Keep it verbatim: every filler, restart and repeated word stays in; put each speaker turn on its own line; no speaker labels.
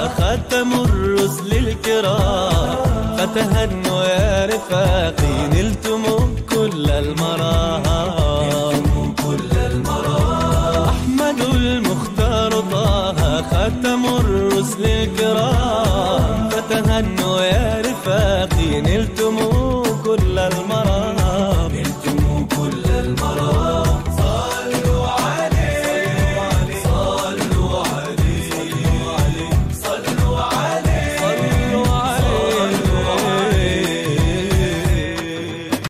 ختم الرسل الكرام، فتهنوا يا رفاقي نلتم كل المرام. أحمد المختار طه ختم الرسل الكرام، فتهنوا يا رفاقي نلتم